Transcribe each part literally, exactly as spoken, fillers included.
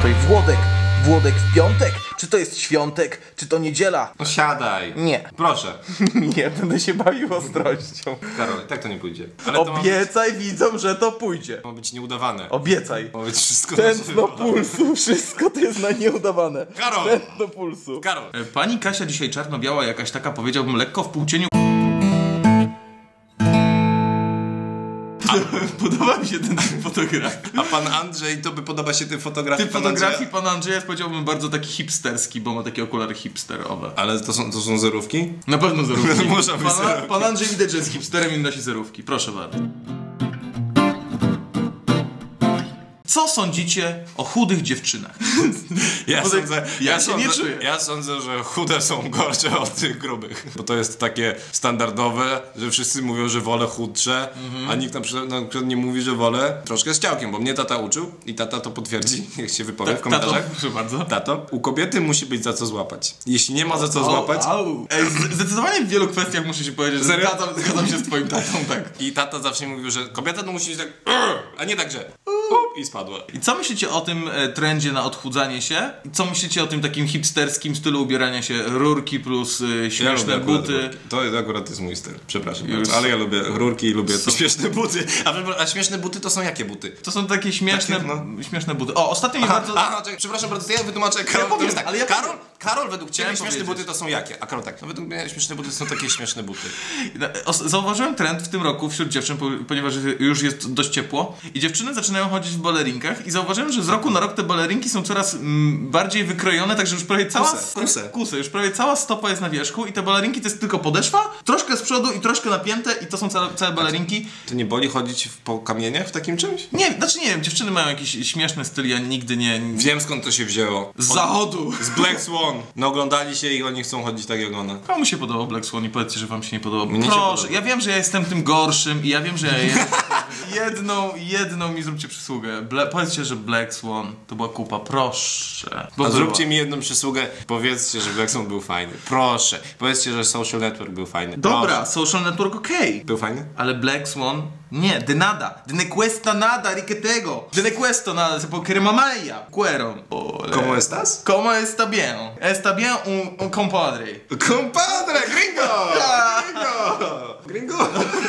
Tutaj Włodek. Włodek w piątek? Czy to jest świątek? Czy to niedziela? No siadaj. Nie. Proszę. Nie, będę się bawił ostrością. Karol, tak to nie pójdzie. Ale Obiecaj widzom, że to pójdzie. To ma być nieudawane. Obiecaj. Ma być wszystko Tętno pulsu, wszystko to jest na nieudawane. Karol! Tętno pulsu. Karol! Pani Kasia dzisiaj czarno-biała, jakaś taka, powiedziałbym, lekko w półcieniu. Podoba mi się ten typ fotografii. A pan Andrzej, to by podoba się tym fotografii Typ pana fotografii Andrzeja? pana Andrzeja jest, powiedziałbym, bardzo taki hipsterski, bo ma takie okulary hipsterowe. Ale to są, to są zerówki? Na pewno zerówki. Muszą być Pana, zerówki. pan Andrzej widać, że jest hipsterem i nosi zerówki. Proszę bardzo. Co sądzicie o chudych dziewczynach? Ja, Bo tak- sądzę, ja ja, się sądzę, nie czuję. ja sądzę, że chude są gorsze od tych grubych. Bo to jest takie standardowe, że wszyscy mówią, że wolę chudsze, Mhm. a nikt na przykład, na przykład nie mówi, że wolę troszkę z ciałkiem, bo mnie tata uczył i tata to potwierdzi, niech się wypowie w komentarzach. Tato, proszę bardzo. Tato, u kobiety musi być za co złapać. Jeśli nie ma za co złapać... Au, au. Ej, z- zdecydowanie w wielu kwestiach muszę się powiedzieć, że Serio? zgadzam, zgadzam się z twoim tatą, tak. I tata zawsze mówił, że kobieta to musi być tak... A nie tak, że... I spadła. I co myślicie o tym e, trendzie na odchudzanie się? I co myślicie o tym takim hipsterskim stylu ubierania się? Rurki plus e, śmieszne lubię akurat buty. rurki. To akurat jest mój styl, przepraszam Już. bardzo, ale ja lubię rurki i lubię Są- śmieszne buty. A, a śmieszne buty to są jakie buty? To są takie śmieszne, Takie, no. śmieszne buty. O, ostatnio mi Aha, bardzo... aha, czekaj, przepraszam bardzo, to ja wytłumaczę Karol, powiem, to jest tak, ale ja Karol, powiem. Karol, według ciebie Chciałem śmieszne powiedzieć. buty to są jakie? A Karol tak, no według mnie śmieszne buty są takie śmieszne buty. O, Zauważyłem trend w tym roku wśród dziewczyn, po- ponieważ już jest dość ciepło i dziewczyny zaczynają chodzić w balerinkach i zauważyłem, że z roku na rok te balerinki są coraz mm, bardziej wykrojone, także już prawie cała... Kuse, kuse. Kuse, już prawie cała stopa jest na wierzchu i te balerinki to jest tylko podeszwa, troszkę z przodu i troszkę napięte i to są całe, całe balerinki. To nie boli chodzić w- po kamieniach w takim czymś? Nie, znaczy nie wiem, dziewczyny mają jakiś śmieszny styl, ja nigdy nie... Wiem skąd to się wzięło. Z zachodu! Z Black Swan. No oglądali się i oni chcą chodzić tak jak ona. Komu się podobał Black Swan i powiedzcie, że wam się nie podobał. Mnie się Proszę, podoba. ja wiem, że ja jestem tym gorszym i ja wiem, że ja jestem... jedną, jedną mi zróbcie przysługę. Bla... Powiedzcie, że Black Swan to była kupa, proszę. Bo A była. zróbcie mi jedną przysługę, powiedzcie, że Black Swan był fajny. Proszę. Powiedzcie, że Social Network był fajny. Dobra, Proszę. Social Network okej. Był fajny? Ale Black Swan... Nie, de nada. De ne cuesta nada, riquetego. De ne cuesta nada, se può querer mamaya. Cuero. Ole. ¿Cómo estás? ¿Cómo está bien? Está bien un, un compadre. Compadre, gringo! Gringo! Gringo!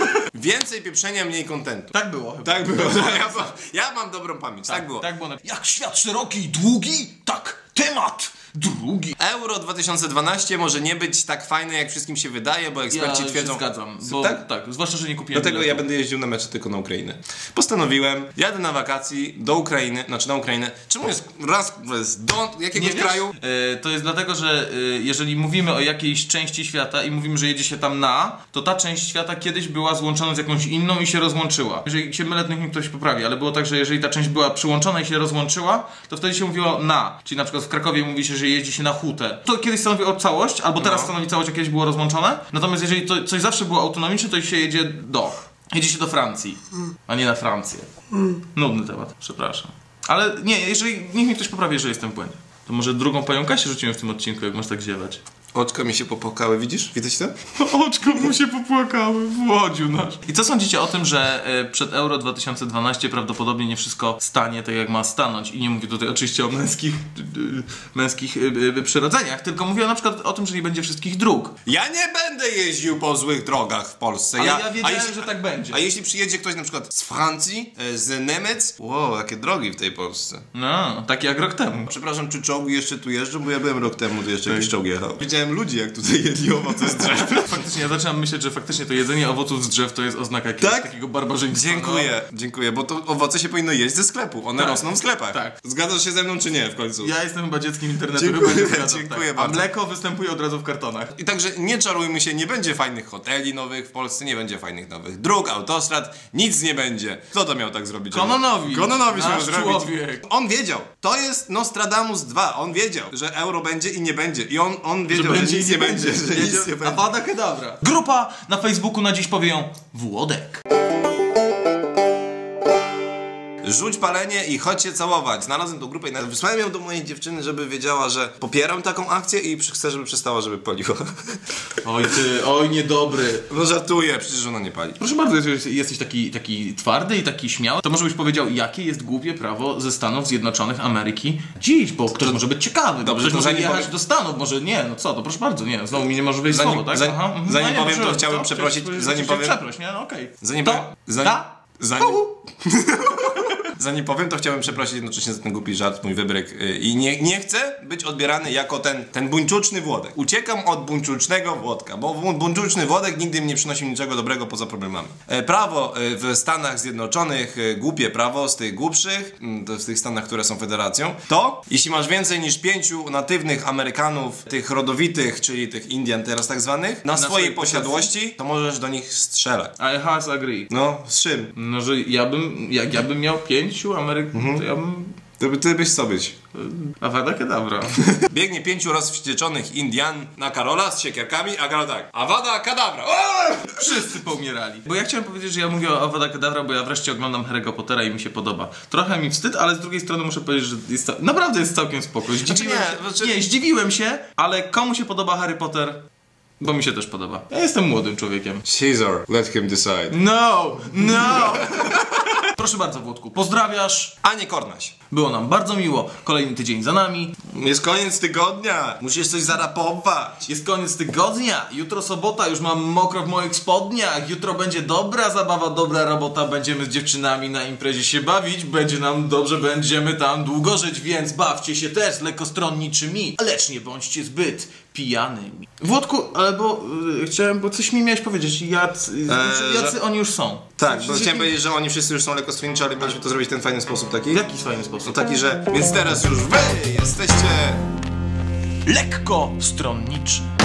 Więcej pieprzenia, mniej kontentu. Tak było chyba. Tak było. Ja, mam- ja mam dobrą pamięć. Tak, było. Tak było. Jak świat szeroki i długi, tak temat drugi. Euro dwa tysiące dwanaście może nie być tak fajne, jak wszystkim się wydaje, bo eksperci Ja twierdzą... się zgadzam, bo Tak? tak? zwłaszcza, że nie kupiłem Dlatego ja biletu. będę jeździł na mecze tylko na Ukrainę. Postanowiłem, jadę na wakacji do Ukrainy, znaczy na Ukrainę. Czemu jest raz jest do jakiegoś Nie wiesz? kraju? E, to jest dlatego, że e, jeżeli mówimy o jakiejś części świata i mówimy, że jedzie się tam na, to ta część świata kiedyś była złączona z jakąś inną i się rozłączyła. Jeżeli się mylę, to niech mi ktoś poprawi, ale było tak, że jeżeli ta część była przyłączona i się rozłączyła, to wtedy się mówiło na. Czyli na przykład w Krakowie mówi się, że jeździ się na hutę. To kiedyś stanowiło całość, albo teraz No. stanowi całość, jak kiedyś było rozłączone. Natomiast jeżeli to coś zawsze było autonomiczne, to się jedzie do. Jedzie się do Francji, a nie na Francję. Nudny temat, przepraszam. Ale nie, jeżeli niech mi ktoś poprawi, że jestem w błędzie. To może drugą panią Kasię rzucimy w tym odcinku, jak masz tak ziewać. Oczka mi się popłakały, widzisz? Widać to? Oczko mu się popłakały w łodziu nasz. I co sądzicie o tym, że e, przed Euro dwa tysiące dwanaście prawdopodobnie nie wszystko stanie tak jak ma stanąć? I nie mówię tutaj oczywiście o męskich, e, męskich e, e, przyrodzeniach, tylko mówię na przykład o tym, że nie będzie wszystkich dróg. Ja nie będę jeździł po złych drogach w Polsce. Ale ja, a wiedziałem, jeśli, że tak będzie. A jeśli przyjedzie ktoś na przykład z Francji, e, z Niemiec? Wow, jakie drogi w tej Polsce. No, tak jak rok temu. Przepraszam, czy czołgi jeszcze tu jeżdżą? Bo ja byłem rok temu, to jeszcze jakiś czołg jechał. Widziałem ludzi, jak tutaj jedli owoce z drzew. Faktycznie, ja zaczynam myśleć, że faktycznie to jedzenie owoców z drzew to jest oznaka jakiegoś Tak? takiego barbarzyństwa. Dziękuję, dziękuję, bo to owoce się powinno jeść ze sklepu. One Tak. rosną w sklepach. Tak. Zgadzasz się ze mną, czy nie w końcu? No. Ja jestem chyba dzieckiem internetu, Dziękuję, chyba nie zgadzam, dziękuję tak. bardzo. A mleko występuje od razu w kartonach. I także nie czarujmy się, nie będzie fajnych hoteli nowych w Polsce, nie będzie fajnych nowych dróg, autostrad, nic nie będzie. Kto to miał tak zrobić? Kononowi. Kononowi Nasz miał zrobić. człowiek. On wiedział. To jest Nostradamus dwa. On wiedział, że euro będzie i nie będzie. I on, on wiedział, że, będzie nic i nie będzie. Że nic nie A będzie. pada kedawra. Grupa na Facebooku na dziś powie ją Włodek. rzuć palenie i chodź się całować. Znalazłem tą grupę i nawet wysłałem ją do mojej dziewczyny, żeby wiedziała, że popieram taką akcję i chcę, żeby przestała, żeby paliła. Oj ty, oj niedobry. No żartuję, przecież ona nie pali. Proszę bardzo, jeżeli jesteś taki, taki twardy i taki śmiały, to może byś powiedział, jakie jest głupie prawo ze Stanów Zjednoczonych Ameryki dziś, bo ktoś może być ciekawy, Dobrze, ktoś to może zanim jechać powiem- do Stanów, może nie, no co, to proszę bardzo, nie, znowu mi nie może wyjść Zanim- słowo, tak? zanim- Aha, mhm. zanim No nie, powiem, to proszę, chciałem co? przeprosić- Chciałeś- zanim chciałeś powiem- Przeproś, nie, no okej. Zanim To, powiem- zanim- ta, zanim- hu. Zanim powiem, to chciałbym przeprosić jednocześnie za ten głupi żart, mój wybryk. Yy, I nie, nie chcę być odbierany jako ten, ten buńczuczny Włodek. Uciekam od buńczucznego Włodka, bo bu- buńczuczny Włodek nigdy mi nie przynosi niczego dobrego poza problemami. E, prawo e, w Stanach Zjednoczonych, e, głupie prawo z tych głupszych, m, to z tych Stanach, które są federacją, to jeśli masz więcej niż pięciu natywnych Amerykanów, tych rodowitych, czyli tych Indian teraz tak zwanych, na, swojej swojej posiadłości, to możesz do nich strzelać. I has agree. No, z czym? No, że ja bym, jak ja bym miał pięciu Amerykanów, to ja bym... Ty, by- ty byś co być? Awada kedavra. Biegnie pięciu rozwścieczonych Indian na Karola z siekierkami, a Karol tak. Awada kadabra! Wszyscy poumierali. Bo ja chciałem powiedzieć, że ja mówię o Avada Kedavra, bo ja wreszcie oglądam Harry'ego Pottera i mi się podoba. Trochę mi wstyd, ale z drugiej strony muszę powiedzieć, że jest ta... naprawdę jest całkiem spoko. Zdziwiłem nie, się. znaczy- Nie, zdziwiłem się, ale komu się podoba Harry Potter? Bo mi się też podoba. Ja jestem młodym człowiekiem. Caesar, let him decide. No! No! Proszę bardzo, Włodku. Pozdrawiasz. A nie Kornaś. Było nam bardzo miło. Kolejny tydzień za nami. Jest koniec tygodnia. Musisz coś zarapować. Jest koniec tygodnia. Jutro sobota, już mam mokro w moich spodniach. Jutro będzie dobra zabawa, dobra robota. Będziemy z dziewczynami na imprezie się bawić. Będzie nam dobrze, będziemy tam długo żyć, więc bawcie się też z lekkostronniczymi. Lecz nie bądźcie zbyt pijanymi. Włodku, ale bo y, chciałem, bo coś mi miałeś powiedzieć. Jacy, Eee, jacy że- oni już są? Tak, W bo sensie- chciałem powiedzieć, że oni wszyscy już są lekkostronniczy, ale mieliśmy to zrobić w ten fajny sposób taki. W jaki fajny sposób? No taki, że... Więc teraz już wy jesteście... Lekko stronniczy.